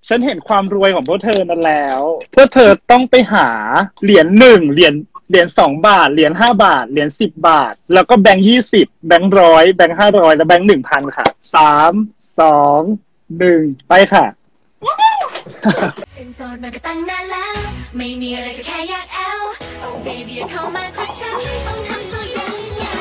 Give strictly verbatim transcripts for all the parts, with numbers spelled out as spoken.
ฉันเห็นความรวยของพวกเธอนั่นแล้วพวกเธอต้องไปหาเหรียญหนึ่งเหรียญเหรียญสองบาทเหรียญห้าบาทเหรียญสิบบาทแล้วก็แบงค์ยี่สิบแบงค์ร้อยแบงค์ห้าร้อยและแบงค์หนึ่งพันค่ะสามสองหนึ่งไปค่ะเป็นโสดมาก็ตั้งนานแล้วไม่มีอะไรก็แค่อยากแอล Oh baby เข้ามาทักฉันต้องทำตัวยังไง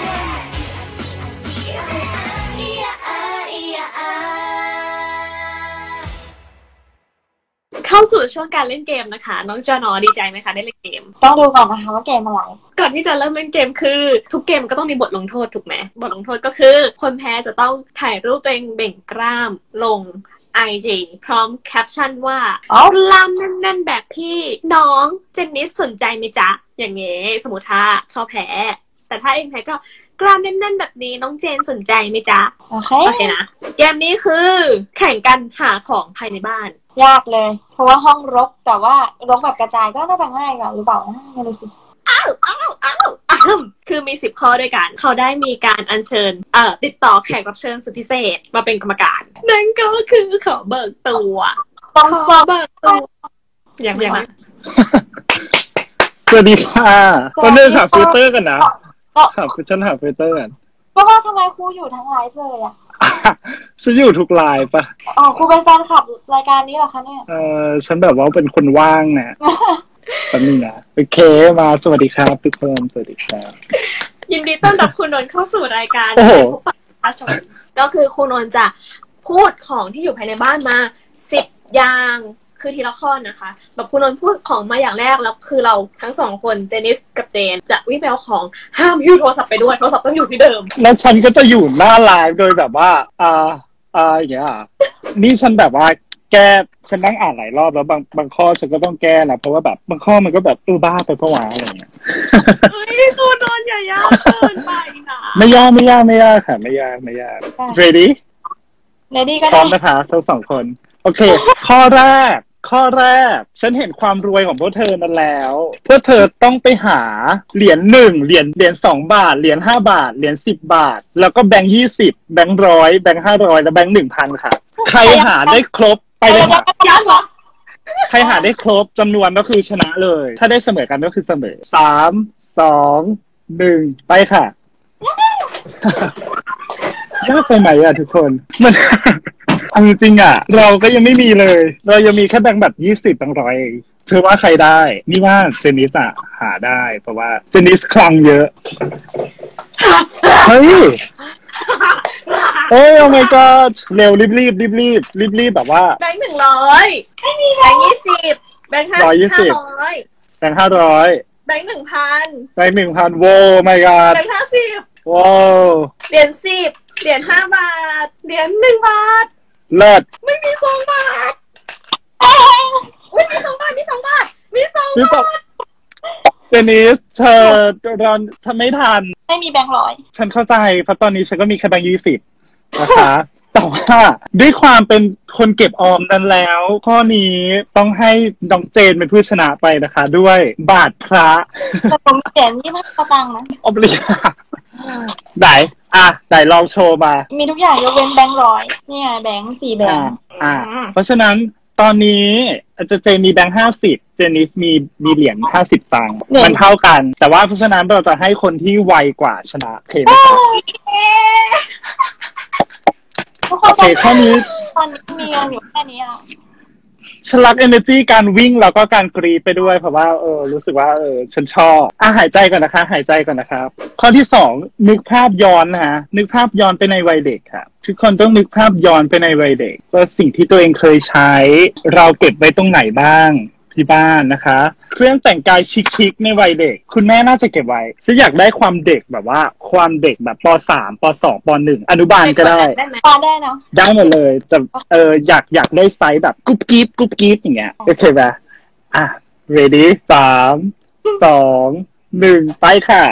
เข้าสู่ช่วงการเล่นเกมนะคะน้องจอนอดีใจไหมคะได้เล่นเกมต้องดูก่อนนะคะว่าเกมอะไรก่อนที่จะเริ่มเล่นเกมคือทุกเกมก็ต้องมีบทลงโทษถูกไหมบทลงโทษก็คือคนแพ้จะต้องถ่ายรูปตัวเองเบ่งกล้ามลง ไอ จี พร้อมแคปชั่นว่ากล้ามแน่นๆแบบพี่น้องเจนนิสสนใจไหมจ๊ะอย่างเงี้ยสมมติถ้าเขาแพ้แต่ถ้าเองแพ้ก็กล้ามแน่นๆแบบนี้น้องเจนสนใจไหมจ๊ะโอเคโอเคนะเกมนี้คือแข่งกันหาของภายในบ้านยากเลยเพราะว่าห้องรกแต่ว่ารกแบบกระจายก็น่าจะง่ายกว่าหรือเปล่าไม่รู้สิอ้าวอ้าวอ้าวอ้าวคือมีสิบข้อด้วยกันเขาได้มีการอัญเชิญเอ่อติดต่อแขกรับเชิญสุดพิเศษมาเป็นกรรมการนั่นก็คือขอเบิกตัวขอเบิกตัวอย่างไรสวัสดีค่ะก็เนื่องจากฟิลเตอร์กันนะค่ะฉันหาฟิลเตอร์กันเพราะว่าทำไมครูอยู่ทั้งไลฟ์เลยอ่ะฉันอยู่ทุกไลฟ์ปะอ๋อครูเป็นแฟนคลับรายการนี้เหรอคะเนี่ยเออฉันแบบว่าเป็นคนว่างนะแป๊บนึงนะโอเคมาสวัสดีครับทุกคนสวัสดีครับยินดีต้อนรับคุณนนท์เข้าสู่รายการผู้ฟังชมก็คือคุณนนท์จะพูดของที่อยู่ภายในบ้านมาสิบอย่างคือทีละข้อนะคะแบบคุณนนท์พูดของมาอย่างแรกแล้วคือเราทั้งสองคนเจนิสกับเจนจะวิ่งไปเอาของห้ามหิ้วโทรศัพท์ไปด้วยโทรศัพท์ต้องอยู่ที่เดิมแล้วฉันก็จะอยู่หน้าไลฟ์โดยแบบว่าอ่าอ่าอย่างเงี้ยนี่ฉันแบบว่าแก้ฉันนั่งอ่านหลายรอบแล้วบางบางข้อฉันก็ต้องแก้นะเพราะว่าแบบบางข้อมันก็แบบเออบ้าไปเพราะว่าอะไรเงี้ยเฮ้ยตัวนอนอย่ายากเกินไปนะไม่ยากไม่ยากไม่ยากค่ะไม่ยากไม่ยาก ready ready ก็ได้พร้อมนะคะทั้งสองคนโอเคข้อแรกข้อแรกฉันเห็นความรวยของพวกเธอนั่นแล้วพวกเธอต้องไปหาเหรียญหนึ่งเหรียญเหรียญสองบาทเหรียญห้าบาทเหรียญสิบบาทแล้วก็แบงค์ยี่สิบแบงค์ร้อยแบงค์ห้าร้อยและแบงค์หนึ่งพันค่ะใครหาได้ครบไปเลยค่ะใครหาได้ครบจำนวนก็คือชนะเลยถ้าได้เสมอกันก็คือเสมอสามสองหนึ่งไปค่ะยากไปไหมอ่ะทุกคนมันเอาจริงๆอ่ะเราก็ยังไม่มีเลยเรายังมีแค่แบงค์แบบยี่สิบแบงค์ร้อยเธอว่าใครได้นี่ว่าเจนิสอ่ะหาได้เพราะว่าเจนิสคลังเยอะเฮ้ยโอ้ยโอ้ my god เร็วรีบรีบรีบรีบรีบรีบแบบว่าแบงค์หนึ่งร้อยไม่มีแบงค์ยี่สิบแบงค์ห้าร้อยแบงค์ห้าร้อยแบงค์หนึ่งพันแบงค์หนึ่งพันโว้ my god แบงค์ห้าสิบว้าวเหรียญสิบเหรียญห้าบาทเหรียญหนึ่งบาทเลิศไม่มีสองบาทไม่มีสองบาทมีสองบาทมีสองบาทเจนิสเธอรอนทำไม่ทันไม่มีแบงค์ร้อยฉันเข้าใจเพราะตอนนี้ฉันก็มีแค่แบงค์ยี่สิบนะคะแต่ว่าด้วยความเป็นคนเก็บออมนั้นแล้วข้อนี้ต้องให้น้องเจนเป็นผู้ชนะไปนะคะด้วยบาทพระแต่ผมเขียนยี่สิบห้าตังค์นะอบลิไหนอ่ะไหนลองโชว์มามีทุกอย่างยกเว้นแบงค์ร้อยนี่ไงแบงค์สี่แบงค์อ่าเพราะฉะนั้นตอนนี้อาจจะเจมีแบงค์ห้าสิบเจนิสมีมีเหรียญห้าสิบตังค์มันเท่ากันแต่ว่าเพราะฉะนั้นเราจะให้คนที่ไวกว่าชนะโอเคไหมครับโอเคข้อนี้ตอนนี้มีเงินอยู่แค่นี้อ่ะฉันรัก energy การวิ่งแล้วก็การกรีดไปด้วยเพราะว่าเออรู้สึกว่าเออฉันชอบอ่ะหายใจก่อนนะคะหายใจก่อนนะครับข้อที่สองนึกภาพย้อนนะฮะนึกภาพย้อนไปในวัยเด็กครับทุกคนต้องนึกภาพย้อนไปในวัยเด็กว่าสิ่งที่ตัวเองเคยใช้เราเก็บไว้ตรงไหนบ้างที่บ้านนะคะเครื่องแต่งกายชิคๆในวัยเด็กคุณแม่น่าจะเก็บไว้ฉันอยากได้ความเด็กแบบว่าความเด็กแบบป.สาม ป.สอง ป.หนึ่ง อนุบาลก็ได้ป.ได้เนาะได้หมดเลยแต่เอออยากอยากได้ไซส์แบบกุ๊บกิ๊บกุ๊บกิ๊บอย่างเงี้ยโอเคป่ะอ่ะ ready สามสองหนึ่งไปค่ะ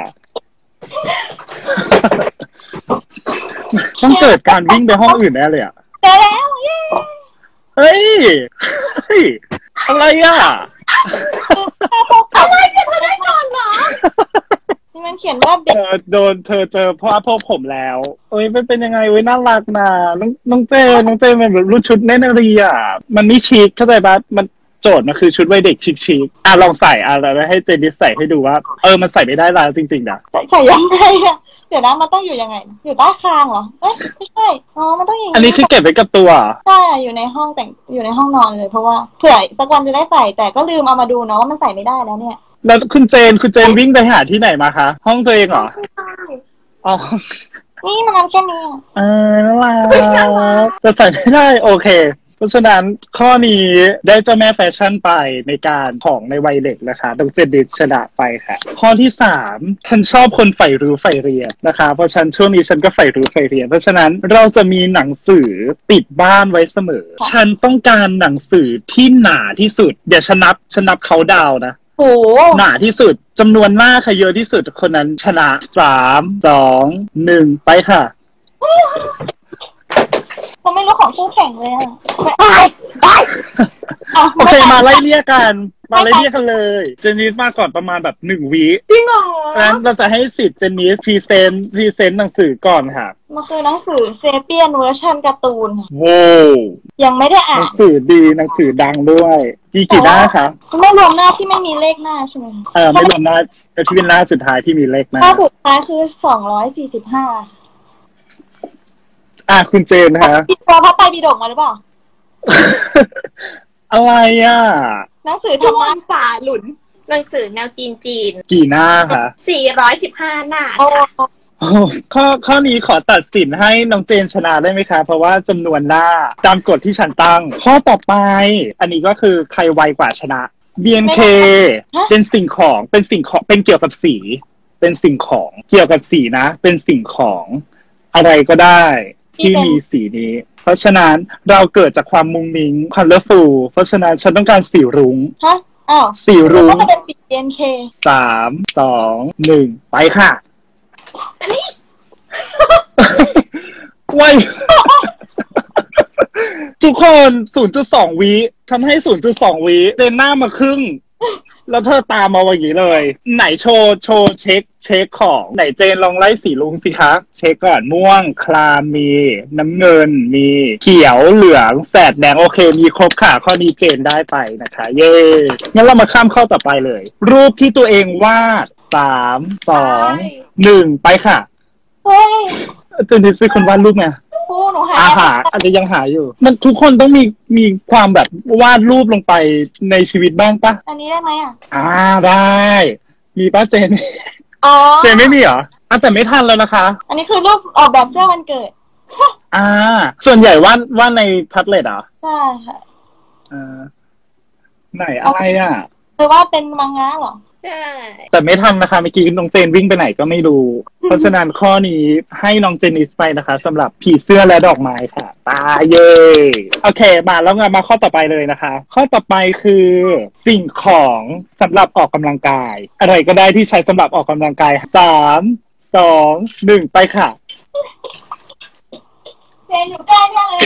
ต้องเกิดการวิ่งไปห้องอื่นแน่เลยอ่ะเจอแล้วเย้เฮ้ยเฮ้ยอะไรอ่ะอะไรกันเธอได้ก่อนเหรอนี่มันเขียนว่าเบเธอโดนเธอเจอเพราะว่าพวกผมแล้วเอ้ยมันเป็นยังไงเว้ยน่ารักนะน้องน้องเจน้องเจมันแบบรุ่นชุดเนตรนารีอ่ะมันไม่ชิคเข้าใจปะมันโจทย์มันคือชุดวัยเด็กชิคๆอ่ะลองใส่อ่ะแล้วให้เจนนิสใส่ให้ดูว่าเออมันใส่ไม่ได้แล้วจริงๆนะใส่ยังไงอะเดี๋ยวนะมันต้องอยู่ยังไงอยู่ใต้คางเหรอเอ้ยไม่ใช่อ๋อมันต้องอย่างอันนี้คือเก็บไว้กับตัวใช่อยู่ในห้องแต่งอยู่ในห้องนอนเลยเพราะว่าเผื่อสักวันจะได้ใส่แต่ก็ลืมเอามาดูเนาะว่ามันใส่ไม่ได้แล้วเนี่ยแล้วคุณเจนคุณเจนวิ่งไปหาที่ไหนมาคะห้องตัวเองเหรออ๋อนี่มันน้ำแค่นี้เออน่ารักแต่ใส่ไม่ได้โอเคเพราะฉะนั้นข้อนี้ได้เจ้าแม่แฟชั่นไปในการของในวัยเด็กนะคะดรดิชชนะไปค่ะข้อที่สามฉันชอบคนใฝ่รู้ใฝ่เรียนนะคะเพราะฉันช่วงนี้ฉันก็ใฝ่รู้ใฝ่เรียนเพราะฉะนั้นเราจะมีหนังสือติดบ้านไว้เสมอฉันต้องการหนังสือที่หนาที่สุดเดี๋ยวฉันนับฉันนับเขาดาวนะโอ้หนาที่สุดจำนวนหน้าใครเยอะที่สุดคนนั้นชนะสามสองหนึ่งไปค่ะเราไม่รู้ของคู่แข่งเลยอ่ะได้ได้โอเคมาไล่เรียกกันมาไล่เรียกกันเลยเจนนิสมาก่อนประมาณแบบหนึ่งวิจริงเหรองั้นเราจะให้สิทธิ์เจนนิสพรีเซนต์พรีเซนต์หนังสือก่อนค่ะมันคือหนังสือเซเปียนเวอร์ชันการ์ตูนโว้ยังไม่ได้อ่านหนังสือดีหนังสือดังด้วยกี่กี่หน้าคะไม่รวมหน้าที่ไม่มีเลขหน้าใช่ไหมเออไม่รวมหน้าที่เป็นหน้าสุดท้ายที่มีเลขหน้าหน้าสุดท้ายคือสองร้อยสี่สิบห้าอ่ะคุณเจนฮะพี่ตัวพับไปบีดกมาหรือเปล่าอะไรอ่ะหนังสือธรรมะฝาหลุนหนังสือแนวจีนจีนกี่หน้าคะสี่ร้อยสิบห้าหน้าข้อข้อนี้ขอตัดสินให้น้องเจนชนะได้ไหมคะเพราะว่าจำนวนหน้าตามกฎที่ฉันตั้งข้อต่อไปอันนี้ก็คือใครไวกว่าชนะ บี เอ็น เค เป็นสิ่งของเป็นสิ่งของเป็นเกี่ยวกับสีเป็นสิ่งของเกี่ยวกับสีนะเป็นสิ่งของอะไรก็ได้ที่มีสีนี้เพราะฉะนั้นเราเกิดจากความมุงมิ้งคัลเลอร์ฟูลเพราะฉะนั้นฉันต้องการสีรุ้งฮะอ้าวสีรุ้งก็จะเป็นสี บี เอ็น เคสามสองหนึ่งไปค่ะไวทุกคน ศูนย์จุดสอง วิฉันให้ ศูนย์จุดสอง วิเจนหน้ามาครึ่งแล้วเธอตามมาอย่างนี้เลยไหนโชว์โชว์เช็คเช็คของไหนเจนลองไล่สีลุงสิคะเช็คก่อนม่วงคลามมีน้ำเงินมีเขียวเหลืองแสดแดงโอเคมีครบค่ะข้อนี้เจนได้ไปนะคะเย้งั้นเรามาข้ามข้อต่อไปเลยรูปที่ตัวเองวาดสามสองหนึ่งไปค่ะเฮ้ยเจนนิสเป็นคนวาดรูปไงผู้หนูหาหาอาจจะยังหาอยู่มันทุกคนต้องมีมีความแบบวาดรูปลงไปในชีวิตบ้างปะอันนี้ได้ไหมอ่ะอ่าได้มีป้าเจนอ๋อเจนไม่มีเหรออ่ะแต่ไม่ทันแล้วนะคะอันนี้คือรูปออกแบบเสื้อวันเกิดอ่าส่วนใหญ่วาดวาดในแท็บเล็ตเหรอใช่ค่ะอ่าไหนอะไรอ่ะหรือว่าเป็นมังงะเหรอใช่แต่ไม่ทันนะคะเมื่อกี้น้องเจนวิ่งไปไหนก็ไม่รู้เพราะฉะนั้นข้อนี้ให้น้องเจนนิสไปนะคะสำหรับผีเสื้อและดอกไม้ค่ะตาเย่โอเคมาแล้วงานมาข้อต่อไปเลยนะคะข้อต่อไปคือสิ่งของสำหรับออกกำลังกายอะไรก็ได้ที่ใช้สำหรับออกกำลังกายสามสองหนึ่งไปค่ะเจนอยู่ใกล้มากเลย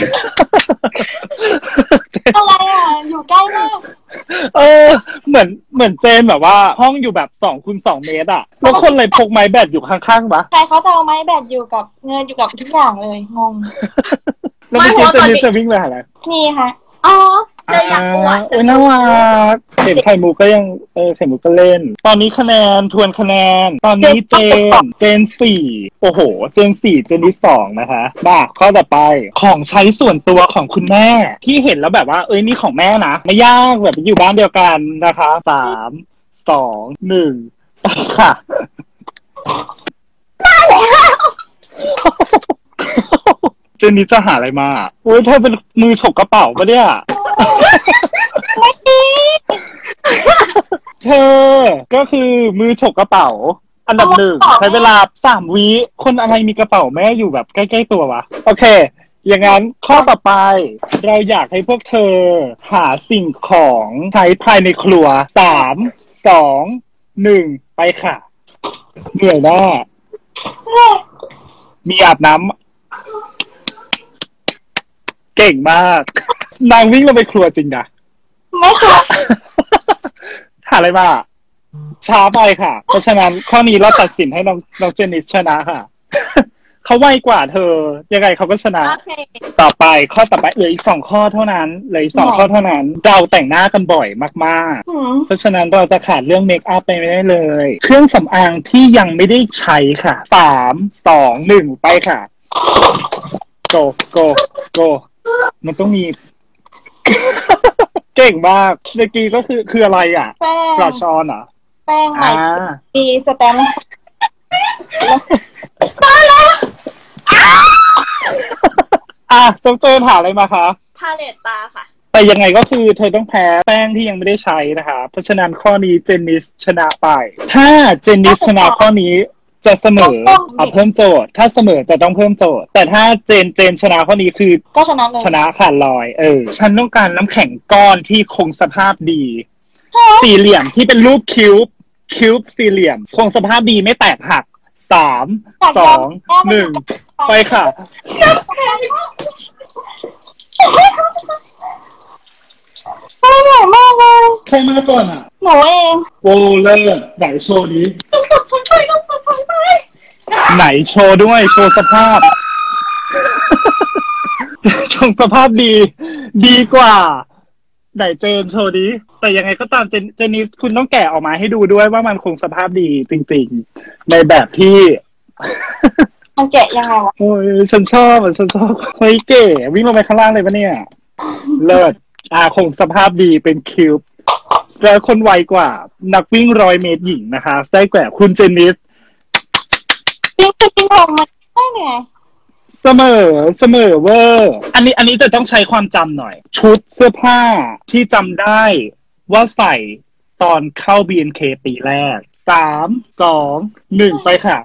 อะไรอ่ะอยู่ใกล้มากเออเหมือนเหมือนเจนแบบว่าห้องอยู่แบบสองคูณสองเมตรอ่ะแล้วคนเลยพกไม้แบดอยู่ข้างๆปะใครเขาจะเอาไม้แบดอยู่กับเงินอยู่กับทุกอย่างเลยงงแล้วไม่คิดจะนิดจะวิ่งไปหาอะไรนี่ค่ะอ๋อเจออยากอวดโอ้ยน่ารักเห็นไข่มุกก็ยังเออไข่มุกก็เล่นตอนนี้คะแนนทวนคะแนนตอนนี้เจนเจนสี่โอ้โหเจนสี่เจนที่สองนะคะบ้าข้อต่อไปของใช้ส่วนตัวของคุณแม่ที่เห็นแล้วแบบว่าเอ้ยนี่ของแม่นะไม่ยากแบบอยู่บ้านเดียวกันนะคะสามสองหนึ่งไปค่ะได้แล้วเจนนี้จะหาอะไรมาโอ้ยเธอเป็นมือฉกกระเป๋าปะเนี่ยไม่ดีเธอก็คือมือฉกกระเป๋าอันดับหนึ่งใช้เวลาสามวิคนอะไรมีกระเป๋าแม่อยู่แบบใกล้ๆตัววะโอเคอย่างนั้นข้อต่อไปเราอยากให้พวกเธอหาสิ่งของใช้ภายในครัวสามสองหนึ่งไปค่ะเหนื่อยแน่มีอาบน้ำเก่งมากนางวิ่งลงไปครัวจริงนะไม่ค่ะหาอะไรมาช้าไปค่ะ เพราะฉะนั้นข้อนี้เราตัดสินให้น้องน้องเจนนิสชนะค่ะ เขาไวกว่าเธอ ยังไงเขาก็ชนะโอเคต่อไปข้อต่อไปเหลืออีกสองข้อเท่านั้นเหลืออีกสองข้อเท่านั้น เราแต่งหน้ากันบ่อยมากหืมๆ เพราะฉะนั้นเราจะขาดเรื่องเมคอัพไปไม่ได้เลย เครื่องสำอางที่ยังไม่ได้ใช้ค่ะสามสองหนึ่งไปค่ะ go go go มันต้องมี เก่งมากเมื่อกี้ก็คือคืออะไรอ่ะแป้งบลัชออนเหรอแป้งใหม่อ่ามีสแตมป์อ่ะจงเจอถามอะไรมาคะพาเลตตาค่ะแต่ยังไงก็คือเธอต้องแพ้แป้งที่ยังไม่ได้ใช้นะคะ เพราะฉะนั้นข้อนี้เจนนิสชนะไป ถ้าเจนนิสชนะข้อนี้จะเสมอเอาเพิ่มโจทย์ ถ้าเสมอจะต้องเพิ่มโจทย์ แต่ถ้าเจนเจนชนะข้อนี้คือก็ชนะเลยชนะขาดลอย เออ ฉันต้องการน้ำแข็งก้อนที่คงสภาพดี สี่เหลี่ยมที่เป็นรูปคิวบ์คิวบ์สี่เหลี่ยม คงสภาพดีไม่แตกหักสามสองหนึ่งไปค่ะอร่อยมากเลยใครมาก่อนอ่ะหนูเองโอ้เลิศไหนโชว์นี้ต้องสุดทนไปต้องสุดทนไปไหนโชว์ด้วยโชว์สภาพ โชว์สภาพดี ดีกว่า ไหนเจนโชว์นี้แต่ยังไงก็ตามเจนเจนนิสคุณต้องแกะออกมาให้ดูด้วยว่ามันคงสภาพดีจริงๆ ในแบบที่มันแกะยังไงวะโอ้ยฉันชอบอ่ะฉันชอบเฮ้ยเก๋วิ่งลงไปข้างล่างเลยปะเนี่ย เลิศอ่าคงสภาพดีเป็นคิวบ์แล้วคนไวกว่า นักวิ่งร้อยเมตรหญิงนะคะได้แก่คุณเจนนิสปิ้งปิ้งปิ้งลงมาได้ไงเสมอเสมอเวอร์อันนี้อันนี้จะต้องใช้ความจำหน่อย ชุดเสื้อผ้าที่จำได้ว่าใส่ตอนเข้า บี เอ็น เค ปีแรกสามสองหนึ่งไปค่ะ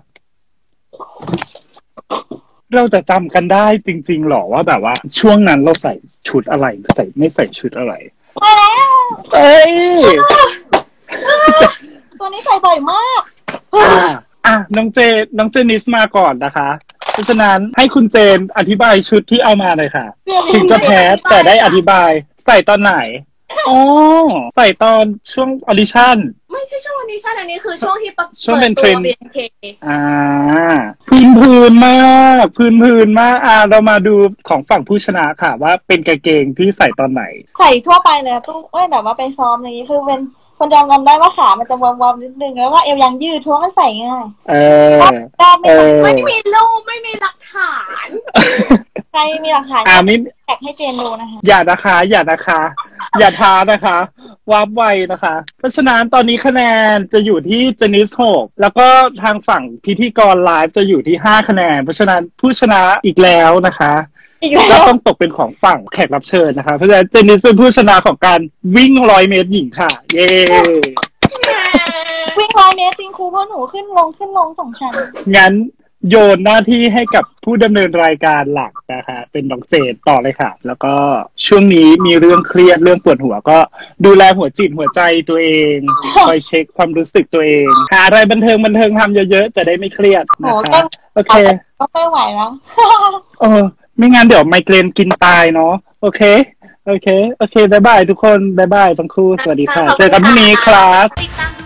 เราจะจำกันได้จริงๆหรอว่าแบบว่า ช่วงนั้นเราใส่ชุดอะไรใส่ไม่ใส่ชุดอะไรไปแล้วเอ้ยตัวนี้ใส่บ่อยมากอ่ะอ่ะน้องเจน้องเจนิสมาก่อนนะคะ เพราะฉะนั้นให้คุณเจนอธิบายชุดที่เอามาเลยค่ะ ถึงจะแพ้แต่ได้อธิบาย ใส่ตอนไหนอ๋อใส่ตอนช่วงออดิชั่นไม่ใช่ช่วงนี้ใช่อันนี้คือช่วงที่ประช่วงเป็นเทรนด์บี เอ็น เคอ่า พื้นพื้นมากพื้นพื้นมากอ่าเรามาดูของฝั่งผู้ชนะค่ะ ว่าเป็นกางเกงที่ใส่ตอนไหนใส่ทั่วไปเลยตู้เอ้ยแบบว่าไปซ้อมอย่างนี้คือเป็นคนจำจำได้ว่าขามันจะวอมๆนิดนึงแล้วว่าเอวยังยืดทั่วมันใส่ง่ายเออได้ไม่เอต้องอไม่มีรูปไม่มีหลักฐานใครมีหลักฐานอ่ามิแท็กให้เจนดูนะคะอย่านะคะ อย่านะคะ อย่าท้านะคะวาร์ปไวนะคะ เพราะฉะนั้นตอนนี้คะแนนจะอยู่ที่เจนิสหกแล้วก็ทางฝั่งพิธีกรไลฟ์จะอยู่ที่ห้าคะแนน เพราะฉะนั้นผู้ชนะอีกแล้วนะคะอีกแล้ก็วต้องตกเป็นของฝั่งแขกรับเชิญนะคะ เพราะฉะนั้นเจนิสเป็นผู้ชนะของการวิ่งร้อยเมตรหญิงค่ะ เย้วิ่งร้อยเมตรจริงครูเพราะหนูขึ้นลงขึ้นลงสองชั้นงั้นโยนหน้าที่ให้กับผู้ดำเนินรายการหลักนะคะเป็นน้องเจนต่อเลยค่ะ แล้วก็ช่วงนี้มีเรื่องเครียดเรื่องปวดหัวก็ดูแลหัวจิตหัวใจตัวเองคอยเช็คความรู้สึกตัวเองหาอะไรบันเทิงบันเทิงทำเยอะๆจะได้ไม่เครียดนะคะโอเคก็ไม่ไหวแล้วเออไม่งั้นเดี๋ยวไมเกรนกินตายเนาะโอเคโอเคโอเคบายบายทุกคนบายบายทั้งคู่สวัสดีค่ะ เจอกันพรุ่งนี้ครับติดตาม